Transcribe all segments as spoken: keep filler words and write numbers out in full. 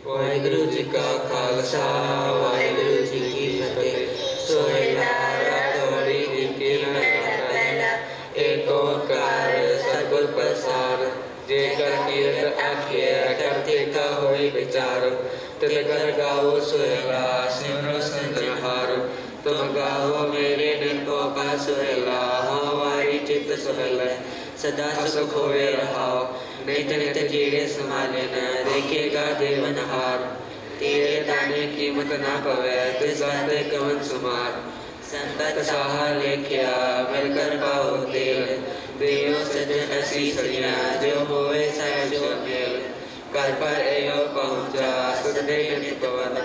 ਵਾਹਿਗੁਰੂ ਜੀ ਕਾ ਖਾਲਸਾ ਵਾਹਿਗੁਰੂ ਜੀ ਕੀ ਫਤਿਹ। ਸੋਹਿਲਾ ਰਾਤੋੜੀ ਜੀ ਕੀ ਪਹਿਲਾ ਏਕ ਓੰਕਾਰ ਸਤਿਗੁਰ ਪ੍ਰਸਾਦਿ। ਜੇ ਕਰ ਕੀਰਤ ਆਖਿਆ ਕਰਤੇ ਕਾ ਹੋਈ ਵਿਚਾਰ। ਤਿਤ ਕਰ ਗਾਵੋ ਸੋਹਿਲਾ ਸਿਮਰੋ ਸੰਤਨਹਾਰ। ਤੁਮ ਗਾਵੋ ਮੇਰੇ ਨਿਰਭਉ ਕਾ ਸੋਹਿਲਾ। ਹਮਾਰੀ ਚਿਤ ਸੋਹਿਲਾ ਸਦਾ ਸੁਖ ਹੋਏ ਰਹਾਓ। ਨਿਤ ਨਿਤ ਜੀੜੇ ਸਮਾਲੇ ਨ ਦੇਖੇਗਾ ਦੇਵਨਹਾਰ। ਤੇਰੇ ਦਾਣੇ ਕੀਮਤ ਨਾ ਪਵੈ ਤਿਸ ਦਾਤੇ ਕਵਨ ਸੁਮਾਰ। ਸੰਤਤ ਸਾਹਾ ਲੇਖਿਆ ਮਿਲ ਕਰ ਪਾਓ ਤੇਲ। ਦੇਵ ਸਜਣ ਅਸੀਸਰੀਆਂ ਜੋ ਹੋਵੇ ਸਹਿ ਜੋ ਮੇਲ। ਕਰ ਪਰ ਇਹੋ ਪਹੁੰਚਾ ਸਦੇ ਨਿਤ ਪਵਨ।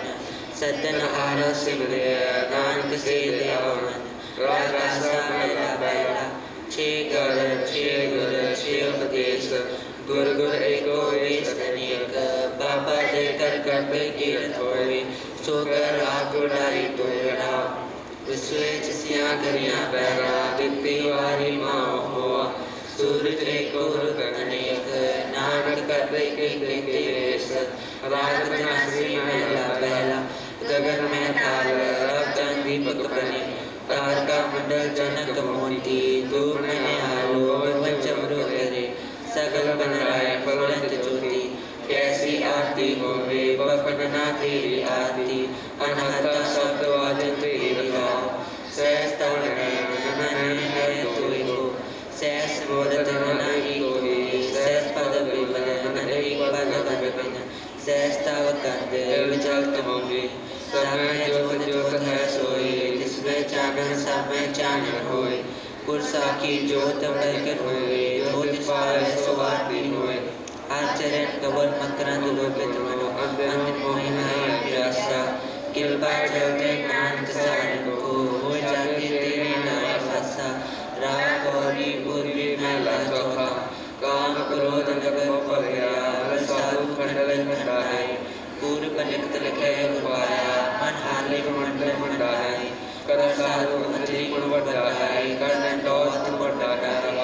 ਸਤਨਹਾਰ ਸਿਮਰਿਆ ਨਾਨਕ ਸੇ ਲਿਆਵਨ। ਰਾਗ ਰਾਸਾ ਮਹਿਲਾ ਪਹਿਲਾ ਛੇ ਗੁਰ ਛੇ ਗੁਰ ਛੇ ਉਪਦੇਸ਼। ਗੁਰ ਗੁਰ ਏਕੋ ਏਕ ਅਨੇਕ। ਬਾਬਾ ਜੇ ਕਰ ਕਰਤੇ ਕੀਰਤ ਹੋਈ ਸੋ ਕਰ ਆਪ ਗੁੜਾਈ ਤੋੜਾ। ਵਿਸਵੇ ਚਿਸਿਆ ਕਰਿਆ ਪੈਰਾ ਦਿੱਤੀ ਵਾਰੀ ਮਾਂ ਹੋਆ। ਸੂਰਜ ਏਕੋ ਰੁਤ ਅਨੇਕ ਨਾਨਕ ਕਰਤੇ ਕੀਤੇ ਕੇਸ। ਰਾਗ ਨਾਸੀ ਮਹਿਲਾ ਪਹਿਲਾ ਗਗਨ ਮੈਂ ਤਾਲ ਰਬ ਚੰਦ ਦੀਪਕ ਬਨੇ। ਤਾਰਕਾ ਮੰਡਲ ਜਨਕ ਮੋਤੀ ਧੂਪ ਮੈਂ ਨਿਹਾਲੋ ਪੰਚਮਰੋ ਤੇਰੇ। ਸਗਲ ਬਨ ਰਾਏ ਫਲੰਤ ਜੋਤੀ ਕੈਸੀ ਆਰਤੀ ਹੋਵੇ ਬਪਨ ਨਾ ਤੇਰੀ ਆਰਤੀ। ਅਨਹਤਾ ਸ਼ਬਦ ਵਾਜਨ ਤੇਰੀ ਗਾਓ। ਸਹਿਸ ਤਵਣ ਹੈ ਨਨ ਹੈ ਤੋਈ ਹੋ। ਸਹਿਸ ਬੋਧਤ ਨਹੀਂ ਕੋਈ ਸਹਿਸ ਪਦ ਵਿਮਲ ਨਹੀਂ ਪਦ ਵਿਪਨ। ਸਹਿਸ ਤਵ ਕੰਦ ਵਿਚਲ ਤਮੋਗੇ। ਸਭੈ ਜੋਤ ਜੋਤ ਹੈ ਸੋਈ ਜਿਸ ਵਿੱਚ ਚਾਨਣ ਸਭੈ ਚਾਨਣ ਹੋਏ। ਗੁਰ ਸਾਖੀ ਜੋਤ ਪ੍ਰਗਟ ਹੋਏ ਜੋਤਿ ਪਾਵੈ ਸੋ ਆਰਤੀ ਹੋਏ। ਹਰ ਚਰਨ ਕਵਲ ਮਕਰੰਦ ਲੋਕਿਤ ਹੋ ਅੰਤ ਮੋਹਿ ਹੈ ਪਿਆਸਾ। ਕਿਰਪਾ ਚਲਤੇ ਨਾਨਕ ਸਾਰਨ ਕੋ ਹੋਇ ਜਾਤੀ ਤੇਰੀ ਨਾਇ ਫਾਸਾ। ਰਾਗ ਗੌਰੀ ਪੂਰਬੀ ਮਹਿਲਾ ਚੌਥਾ ਕਾਮ ਕ੍ਰੋਧ ਨਗਰ ਭਰਿਆ। ਸਾਧੂ ਖੰਡਨ ਖੰਡਾਏ ਪੂਰਬ ਲਿਖਤ ਲਿਖੇ ਗੁਰਵਾਇਆ। ਮਨ ਹਾਲੇ ਮੰਡਲ ਮੰਡਾਏ ਕਰ ਸਾਧੂ ਅਜੇ ਗੁਣ ਵੱਡਾ ਹੈ। ਕਰਨ ਦੋਤ ਵੱਡਾ ਹੈ।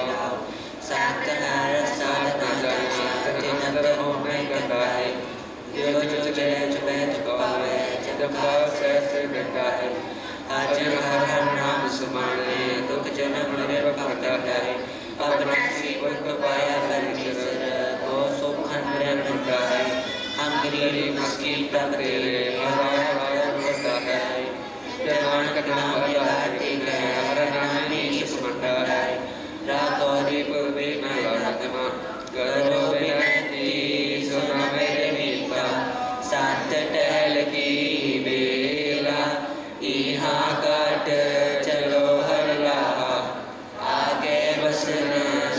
ਸਾਤ ਹਰ ਸਾਧ ਨਾ ਜਾਣਾ ਤਿਨਤ ਹੋਵੇ ਗੰਡਾ ਹੈ। ਜੋ ਜੋ ਚਲੇ ਚੁਬੈ ਤੁਕਾਵੇ ਜਪਾ ਸਹਿ ਸੇ ਬੇਟਾ ਹੈ। ਅਜਰ ਹਰ ਹਰ ਨਾਮ ਸੁਮਾਣੇ ਦੁਖ ਜਨਮ ਮਰੇ ਭਗਤਾ ਹੈ। ਅਬਨਾਸੀ ਗੁਰ ਪਾਇਆ ਪਰਮੇਸ਼ਰ ਕੋ ਸੁਖਨ ਮਰੇ ਮਿਲਦਾ ਹੈ। ਹਮ ਗਰੀਬ ਮਸਕੀਨ ਪ੍ਰਭ ਤੇਰੇ ਹਮਾਰਾ ਵਾਰ ਵੱਡਾ ਹੈ। ਨਾਨਕ ਨਾਮ ਆਤੇ ਗਏ ਹਰ ਨਾਮ ਨੀਸ਼ ਸਮਟਾ ਹੈ। ਰਾਗ ਗੌਰੀ ਪੂਰਬੀ ਮਹਿਲਾ ਪੰਜਵਾਂ ਕਰੋ ਬੇਨਤੀ ਸੁਣਾ ਮੇਰੇ ਮੀਤਾ। ਸੰਤ ਟਹਿਲ ਕੀ ਬੇਲਾ ਇਹਾਂ ਕਾਟ ਚਲੋ ਹਰ ਲਾਹਾ। ਆਗੇ ਬਸਨ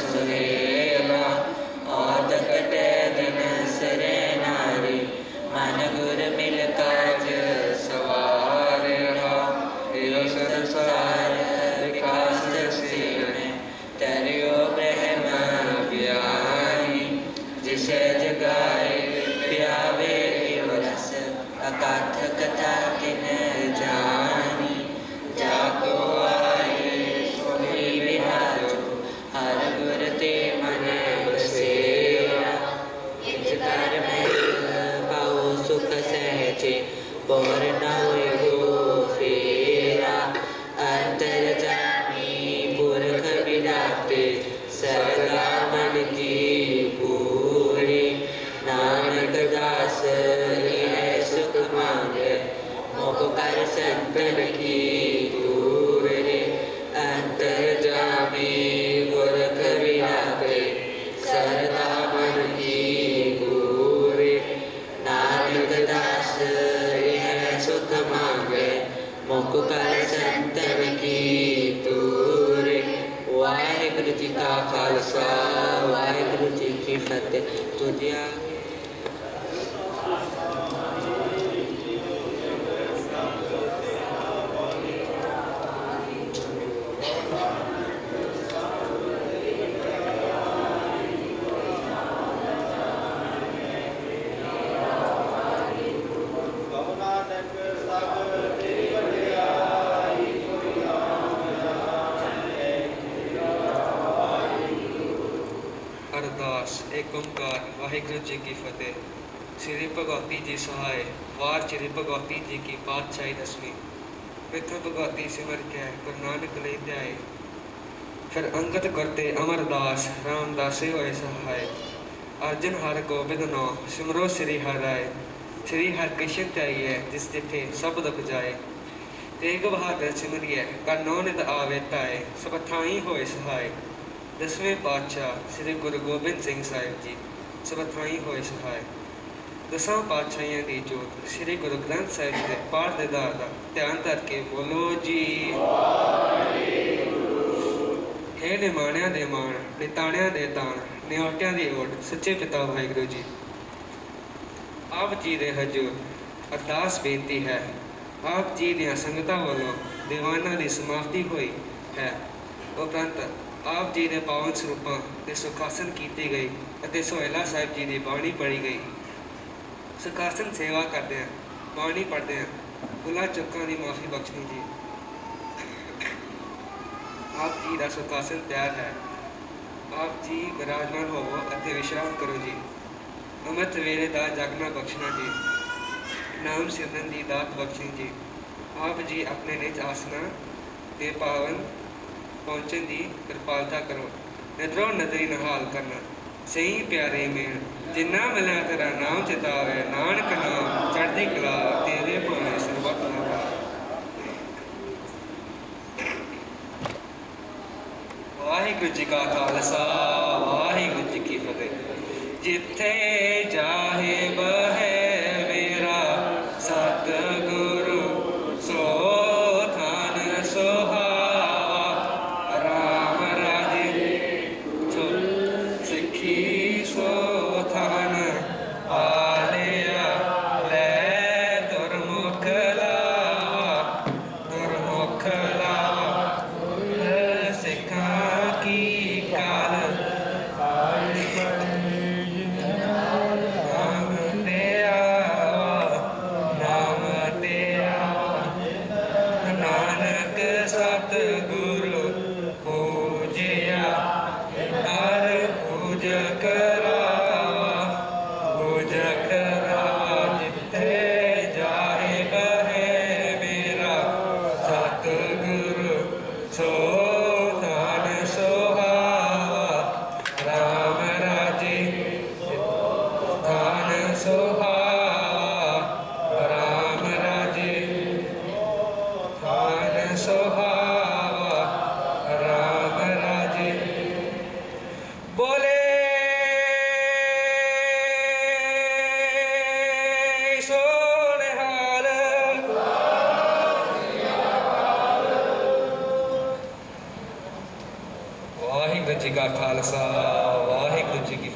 ਸੁਹੇਲਾ ਔਦ ਕਟੇ ਦਿਨ ਸਰੇ ਨਾਰੀ। ਮਨ ਗੁਰ ਮਿਲ ਕਾਜ ਸਵਾਰਿ ਸੰਸਾਰ ਵਿਕਾਸ ਸੀਨੇ। ਤਰਿਓ ਬ੍ਰਹਮ ਵਿਆਹੀ ਜਿਸੇ ਜਗਾਏ ਪਿਆਵੇ ਰਸ। ਅਕਥ ਕਥਾ ਕਿਨ ਜਾਨੀ ਜਾ ਕੋ ਆਏ ਸੋਈ ਵਿਹਾਰੋ। ਹਰ ਗੁਰ ਤੇ ਮਨ ਬਸੇਰਾ ਇਜ ਕਰ ਮਹਿ ਪਾਓ ਸੁਖ ਸਹਿਜੇ। ਬੋਰ ਨਾ ਹੋਏ ਗੋ ਫੇਰਾ ਅੰਤਰ ਜਾਮੀ ਪੁਰਖ ਵਿਰਾਤੇ। ਸਰਦਾ ਮਨ ਕੀ ਪੂਰੀ ਨਾਨਕ ਦਾਸ ਇਹ ਸੁਖ ਮੰਗੇ। ਮੋਹ ਕਰ ਸੰਤਨ ਕੀ ਦੂਰੇ ਅੰਤਰ ਜਾਮੀ ਪੁਰਖ ਵਿਰਾਤੇ। ਸਰਦਾ ਮਨ ਕੀ ਪੂਰੀ ਨਾਨਕ ਦਾਸ ਇਹ ਸੁਖ ਮੰਗੇ। ਮੁਖ ਕਰ ਸੰਤਨ ਕੀ ਤੂਰੇ। ਵਾਹਿਗੁਰੂ ਜੀ ਕਾ ਖਾਲਸਾ ਵਾਹਿਗੁਰੂ ਜੀ ਕੀ ਫਤਿਹ। ਤੁਝਿਆ ਅਰਦਾਸ। ਏਕ ਓੰਕਾਰ ਵਾਹਿਗੁਰੂ ਜੀ ਕੀ ਫਤਿਹ। श्री भगवती जी सहाय वार श्री भगवती जी की पातशाही दसवीं पितृ भगवती सिमर के गुरु नानक ले ध्याए फिर अंगत करते अमरदास रामदासे होए सहाय अर्जन हर गोबिंद नौ सिमरो श्री हर राय श्री हर कृष्ण चाहिए जिस जिथे सब दुख जाए तेग बहादुर सिमरिए कर नौ नित आवे ताए सब थाई होए सहाय दसवें पातशाह श्री गुरु गोबिंद सिंह साहिब जी सब थाई होए सहाय दसां पातशाहियां दी जोत श्री गुरु ग्रंथ साहिब जी दे पाठ दे दार दा ध्यान करके बोलो जी हे निमाणियां दे मान निताणियां दे ताण निहोटियां दी ओट सच्चे पिता वाहिगुरू जी आप जी दे हजूर अरदास बेनती है आप जी दियां संगतां वालों दीवाना दी समाप्ति हुई है उपरंत आप जी दे पावन स्वरूपां दे सुखासन कीती गई अते सोहेला साहिब जी दी बाणी पढ़ी गई सुखासन सेवा करते हैं बाणी पढ़ते हैं भुला चुक्कां दी माफ़ी बख्शनी जी आप जी का सुखासन तैयार है आप जी विराजमान होवो अते विश्राम करो जी अमृत वेले दा जागना बख्शना जी नाम सिमरन दी दात बख्शनी जी आप जी अपने निज आसना दे पावन पहुँचन दी कृपालता करो नजरों नजरी नहाल करना सही प्यारे मेल जिन्ना मिला तेरा नाम चितावे नानक नाम चढ़दी कला तेरे भाने सर्वत नाम वाहिगुरू जी का खालसा वाहिगुरू जी की फतेह जिथे जाहे बहे मेरा सतगुरु सो थान सोहावा राम राजे सो सिखी सो थान आलिया ले दुरमुख लावा दुरमुख लावा सिखा की काल नाम तेरा नाम तेरा नानक सतगुरु पूजिया हर पूज करावा पूज करावा जिथे जाए बहे मेरा सतगुरु सो थान सोहावा राम राजे थान सोहावा राम राजे थान सोहावा राम राजे बोले सोनिहाल वाहिगुरू जी का खालसा वाहिगुरू जी की